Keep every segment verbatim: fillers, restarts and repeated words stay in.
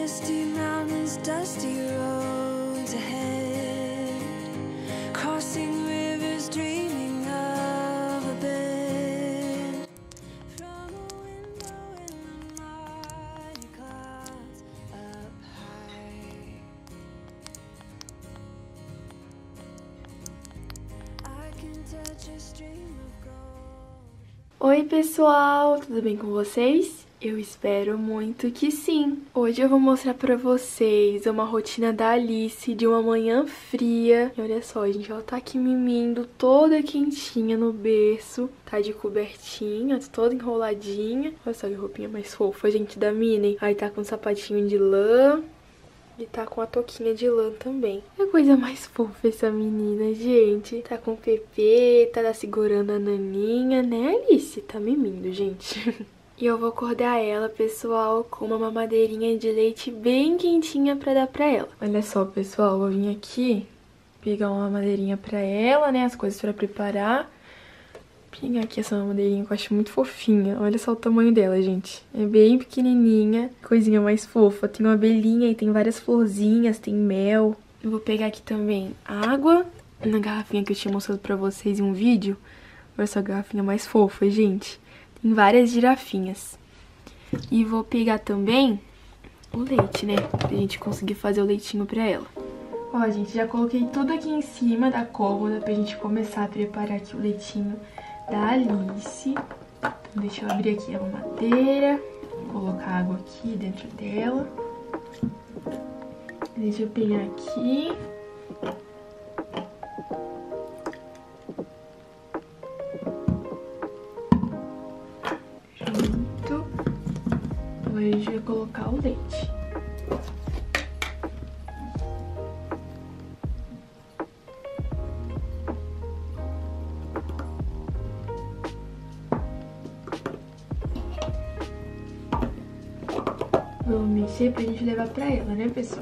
misty mountains, dusty roads ahead, crossing rivers, dreaming of a bed, from a window in the mighty clouds up high. I can touch a stream of gold. Oi pessoal, tudo bem com vocês? Eu espero muito que sim! Hoje eu vou mostrar pra vocês uma rotina da Alice de uma manhã fria. E olha só, gente, ela tá aqui mimindo toda quentinha no berço. Tá de cobertinha, toda enroladinha. Olha só que roupinha mais fofa, gente, da Minnie. Aí tá com um sapatinho de lã. E tá com a touquinha de lã também. É coisa mais fofa essa menina, gente. Tá com pepeta, tá segurando a naninha, né, Alice? Tá mimindo, gente. E eu vou acordar ela, pessoal, com uma mamadeirinha de leite bem quentinha pra dar pra ela. Olha só, pessoal, eu vim aqui pegar uma mamadeirinha pra ela, né, as coisas pra preparar. Pegar aqui essa mamadeirinha que eu acho muito fofinha. Olha só o tamanho dela, gente. É bem pequenininha, coisinha mais fofa. Tem uma abelhinha e tem várias florzinhas, tem mel. Eu vou pegar aqui também água na garrafinha que eu tinha mostrado pra vocês em um vídeo. Olha só a garrafinha mais fofa, gente. Tem várias girafinhas. E vou pegar também o leite, né? Pra gente conseguir fazer o leitinho pra ela. Ó, gente, já coloquei tudo aqui em cima da cômoda pra gente começar a preparar aqui o leitinho da Alice. Então, deixa eu abrir aqui a mamadeira. Vou colocar água aqui dentro dela. Deixa eu pegar aqui. Junto. Agora a gente vai colocar o leite. Vamos mexer pra gente levar pra ela, né, pessoal?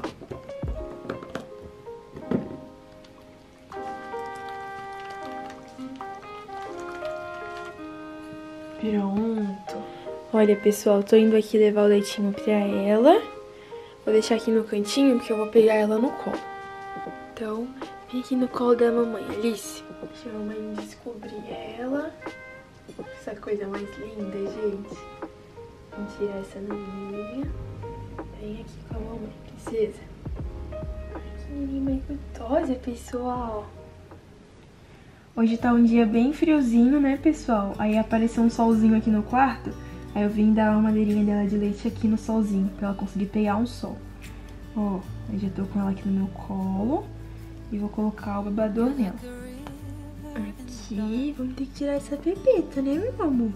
Pronto. Olha, pessoal, tô indo aqui levar o leitinho pra ela. Vou deixar aqui no cantinho, porque eu vou pegar ela no colo. Então, vem aqui no colo da mamãe, Alice. Deixa a mamãe descobrir ela. Essa coisa mais linda, gente. Vamos tirar essa naninha. Vem aqui com a mamãe, princesa. Ai, que menina mais gostosa, pessoal. Hoje tá um dia bem friozinho, né, pessoal? Aí apareceu um solzinho aqui no quarto. Aí eu vim dar uma madeirinha dela de leite aqui no solzinho, pra ela conseguir pegar um sol. Ó, eu já tô com ela aqui no meu colo. E vou colocar o babador nela. Aqui, vamos ter que tirar essa pepeta, né, meu amor?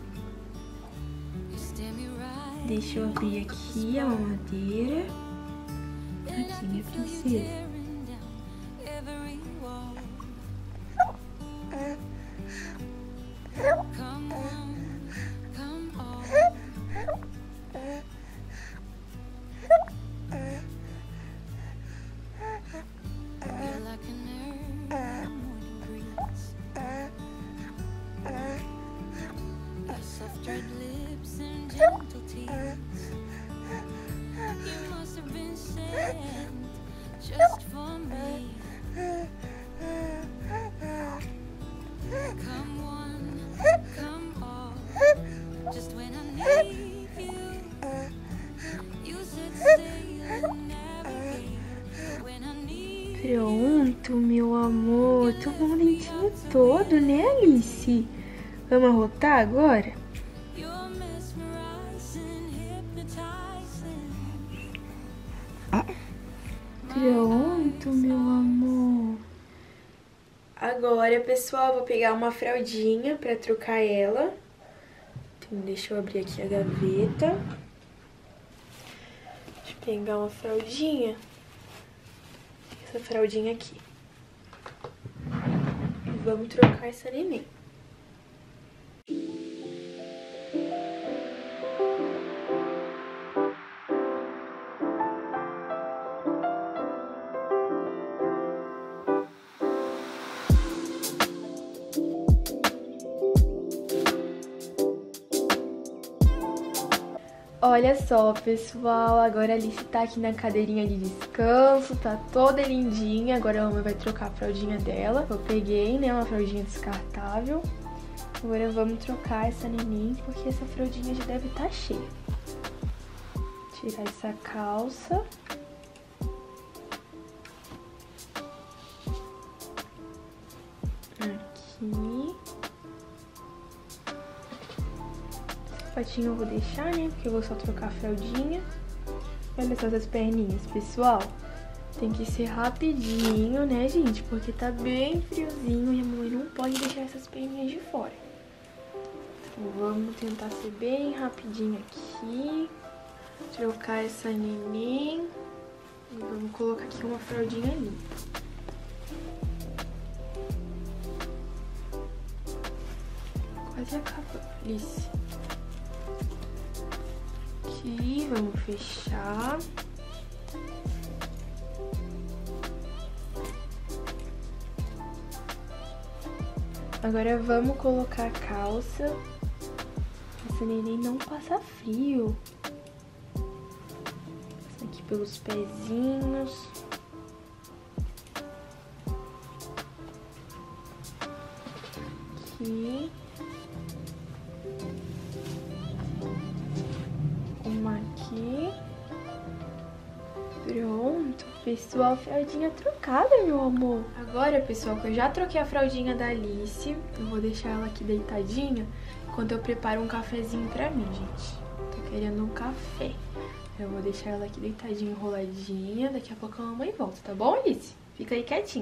Deixa eu abrir aqui a mamadeira. Aqui, minha princesa. Just for me. Come one, come all. Just when I need you. You said stay and never leave. When I need you. Pronto, meu amor. Tomou o leitinho todo, né, Alice? Vamos arrotar agora? You're mesmerizing, hypnotizing. Pronto, meu amor. Agora, pessoal, vou pegar uma fraldinha pra trocar ela. Então, deixa eu abrir aqui a gaveta. Deixa eu pegar uma fraldinha. Essa fraldinha aqui. E vamos trocar essa neném. Olha só, pessoal, agora a Alice tá aqui na cadeirinha de descanso, tá toda lindinha. Agora a mamãe vai trocar a fraldinha dela. Eu peguei, né, uma fraldinha descartável. Agora vamos trocar essa neném, porque essa fraldinha já deve estar cheia. Tirar essa calça. Aqui. Patinho eu vou deixar, né? Porque eu vou só trocar a fraldinha. Olha só essas perninhas, pessoal. Tem que ser rapidinho, né, gente? Porque tá bem friozinho e a mamãe não pode deixar essas perninhas de fora. Então vamos tentar ser bem rapidinho aqui. Trocar essa neném. E vamos colocar aqui uma fraldinha limpa. Quase acabou, Alice. Aqui, vamos fechar. Agora vamos colocar a calça. Essa neném não passa frio. Passa aqui pelos pezinhos. Aqui. Uma aqui. Pronto, pessoal, fraldinha trocada, meu amor. Agora, pessoal, que eu já troquei a fraldinha da Alice, eu vou deixar ela aqui deitadinha enquanto eu preparo um cafezinho pra mim, gente. Tô querendo um café. Eu vou deixar ela aqui deitadinha, enroladinha. Daqui a pouco a mamãe volta, tá bom, Alice? Fica aí quietinha.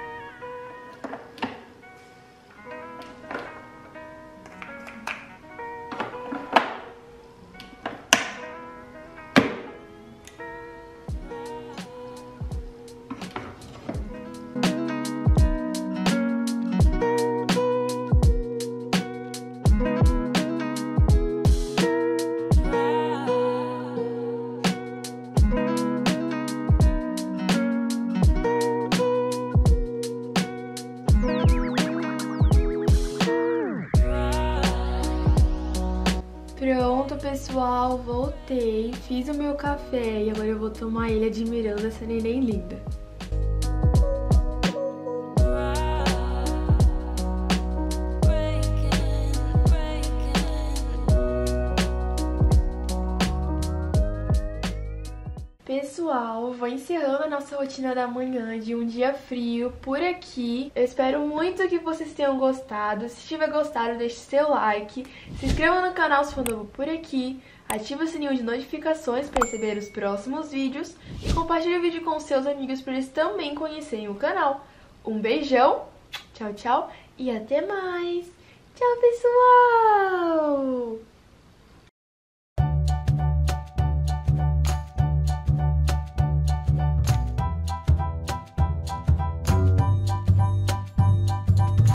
Pronto, pessoal, voltei, fiz o meu café e agora eu vou tomar ele admirando essa neném linda. Pessoal, vou encerrando a nossa rotina da manhã de um dia frio por aqui. Eu espero muito que vocês tenham gostado. Se tiver gostado, deixe seu like. Se inscreva no canal se for novo por aqui. Ative o sininho de notificações para receber os próximos vídeos. E compartilhe o vídeo com seus amigos para eles também conhecerem o canal. Um beijão, tchau, tchau e até mais. Tchau, pessoal!